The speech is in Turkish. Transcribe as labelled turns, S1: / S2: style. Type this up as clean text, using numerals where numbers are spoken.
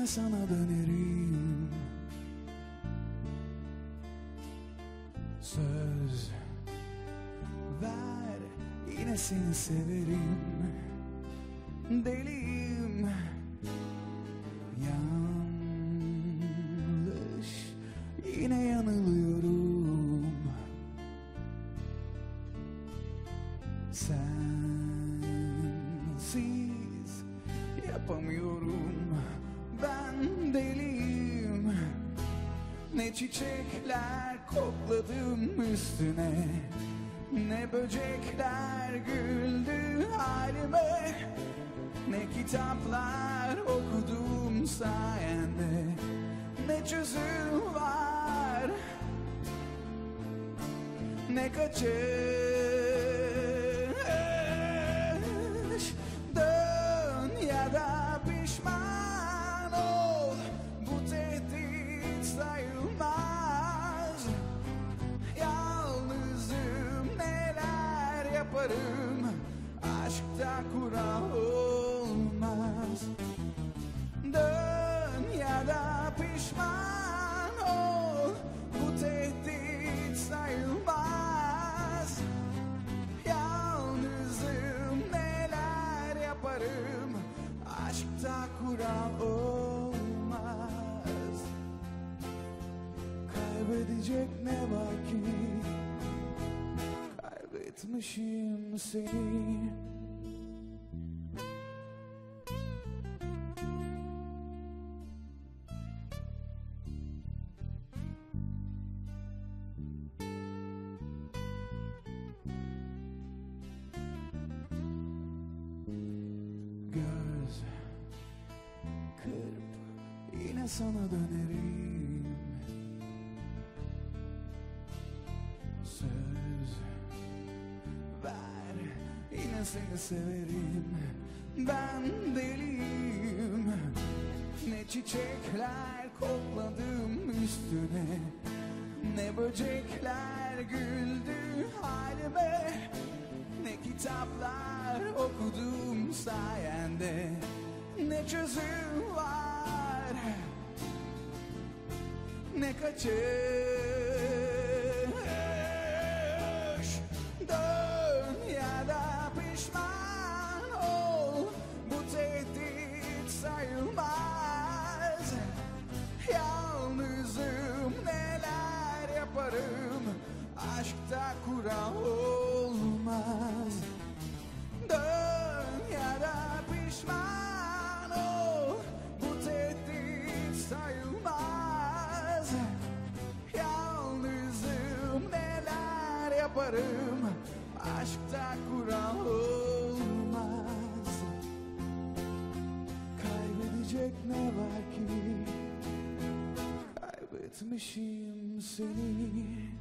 S1: sana dönerim. Söz ver, yine seni severim. Deliyim, yanlış, yine yanılıyorum. Sensiz yapamıyorum, ben deliyim. Ne çiçekler kokladım üstüne, ne böcekler güldü halime, ne kitaplar okudum sayende, ne çözüm var, ne kaçış. Dön ya da pişman ol, bu tehdit sayılmaz. Yalnızım, neler yaparım, aşkta kural olmaz. Dön ya da pişman ol, bu tehdit sayılmaz. Yalnızım, neler yaparım, aşkta kural olmaz. Kaybedecek ne var ki, kaybetmişim seni. Göz kırp, yine sana dönerim. Söz ver, yine seni severim. Ben deliyim, ne çiçekler kokladım üstüne, ne böcekler güldü halime, ne kitaplar okudum sayende, ne çözüm var, ne kaçış. Dön ya da pişman ol, bu tehdit sayılmaz. Yalnızım, neler yaparım, aşkta kural olmaz. Dön ya da pişman ol, bu tehdit sayılmaz. Yalnızım, neler yaparım, aşkta kural olmaz. Kaybedecek ne var ki, kaybetmişim seni.